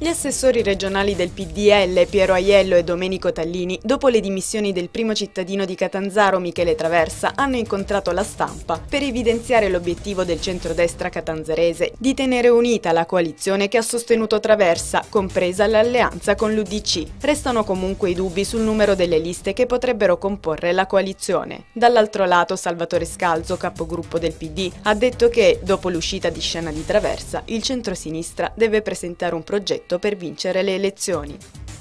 assessori regionali del PDL, Piero Aiello e Domenico Tallini, dopo le dimissioni del primo cittadino di Catanzaro, Michele Traversa, hanno incontrato la stampa per evidenziare l'obiettivo del centrodestra catanzarese di tenere unita la coalizione che ha sostenuto Traversa, compresa l'alleanza con l'UDC. Restano comunque i dubbi sul numero delle liste che potrebbero comporre la coalizione. Dall'altro lato, Salvatore Scalzo, capogruppo del PD, ha detto che, dopo l'uscita di scena di Traversa, il centrosinistra deve presentare un progetto per vincere le elezioni.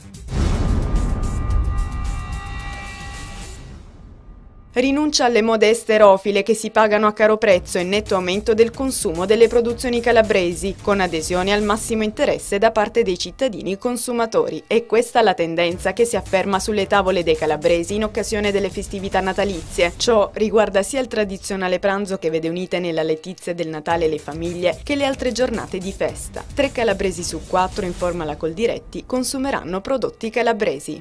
Rinuncia alle mode esterofile che si pagano a caro prezzo e netto aumento del consumo delle produzioni calabresi, con adesione al massimo interesse da parte dei cittadini consumatori. È questa la tendenza che si afferma sulle tavole dei calabresi in occasione delle festività natalizie. Ciò riguarda sia il tradizionale pranzo che vede unite nella letizia del Natale le famiglie, che le altre giornate di festa. 3 calabresi su 4, informa la Coldiretti, consumeranno prodotti calabresi.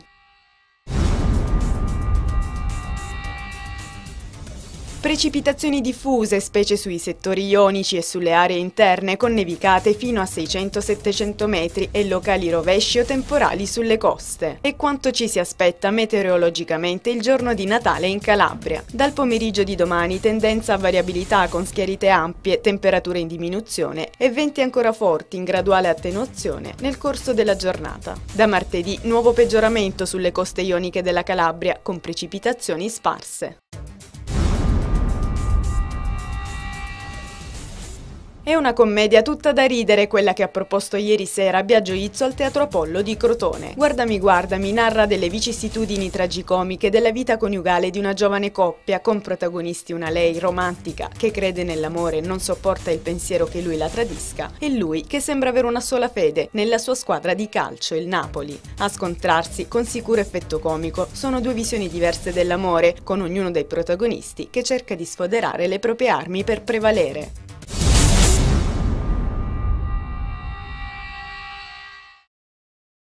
Precipitazioni diffuse, specie sui settori ionici e sulle aree interne, con nevicate fino a 600-700 metri e locali rovesci o temporali sulle coste. E quanto ci si aspetta meteorologicamente il giorno di Natale in Calabria. Dal pomeriggio di domani tendenza a variabilità con schiarite ampie, temperature in diminuzione e venti ancora forti in graduale attenuazione nel corso della giornata. Da martedì nuovo peggioramento sulle coste ioniche della Calabria, con precipitazioni sparse. È una commedia tutta da ridere quella che ha proposto ieri sera Biagio Izzo al Teatro Apollo di Crotone. Guardami guardami narra delle vicissitudini tragicomiche della vita coniugale di una giovane coppia, con protagonisti una lei romantica che crede nell'amore e non sopporta il pensiero che lui la tradisca, e lui che sembra avere una sola fede nella sua squadra di calcio, il Napoli. A scontrarsi, con sicuro effetto comico, sono due visioni diverse dell'amore, con ognuno dei protagonisti che cerca di sfoderare le proprie armi per prevalere.